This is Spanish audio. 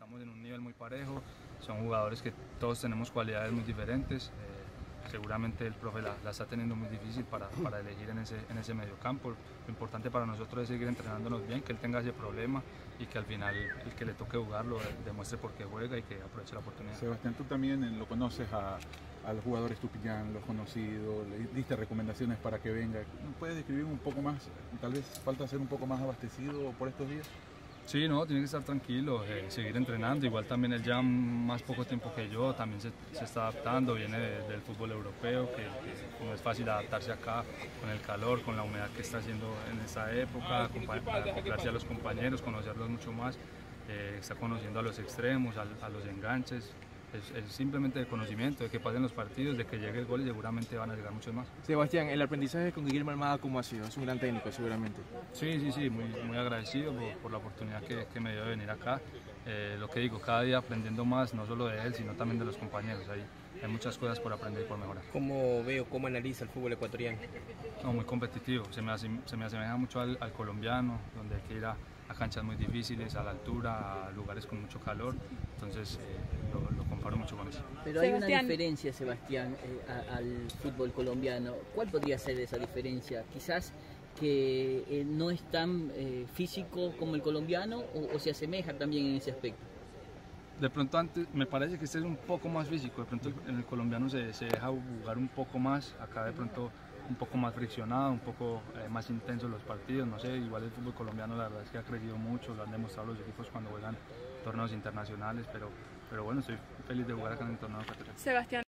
estamos en un nivel muy parejo, son jugadores que todos tenemos cualidades muy diferentes. Seguramente el profe la está teniendo muy difícil para elegir en ese mediocampo. Lo importante para nosotros es seguir entrenándonos bien, que él tenga ese problema y que al final el que le toque jugarlo demuestre por qué juega y que aproveche la oportunidad. Sebastián, tú también lo conoces al jugador Estupiñán, lo has conocido, le diste recomendaciones para que venga. ¿Puedes describir un poco más? Tal vez falta ser un poco más abastecido por estos días. Sí, no, tiene que estar tranquilo, seguir entrenando. Igual también él ya más poco tiempo que yo, también se está adaptando, viene del fútbol europeo, que no es fácil adaptarse acá con el calor, con la humedad que está haciendo en esta época, acoplarse a los compañeros, conocerlos mucho más, está conociendo a los extremos, a los enganches. Es simplemente de conocimiento, de que pasen los partidos, de que llegue el gol y seguramente van a llegar muchos más. Sebastián, el aprendizaje con Guillermo Almada, ¿cómo ha sido? Es un gran técnico seguramente. Sí, muy agradecido por la oportunidad que me dio de venir acá. Lo que digo, cada día aprendiendo más, no solo de él, sino también de los compañeros. Hay muchas cosas por aprender y por mejorar. ¿Cómo analiza el fútbol ecuatoriano? No, muy competitivo, se me asemeja mucho al colombiano, donde hay que ir a canchas muy difíciles, a la altura, a lugares con mucho calor, entonces lo comparo mucho con eso. Pero hay una diferencia, Sebastián, al fútbol colombiano. ¿Cuál podría ser esa diferencia? Quizás que no es tan físico como el colombiano o se asemeja también en ese aspecto. De pronto antes me parece que este es un poco más físico, de pronto en el colombiano se deja jugar un poco más, acá de pronto un poco más friccionado, un poco más intenso los partidos, no sé, igual el fútbol colombiano la verdad es que ha crecido mucho, lo han demostrado los equipos cuando juegan torneos internacionales, pero bueno, estoy feliz de jugar acá en el torneo ecuatoriano. Sebastián.